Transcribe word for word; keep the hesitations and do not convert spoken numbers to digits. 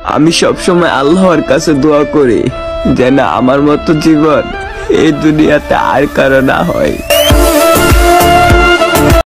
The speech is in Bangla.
আমি সবসময় আল্লাহর কাছে দোয়া করি যেন আমার মতো জীবন এই দুনিয়াতে আর কারো না হয়।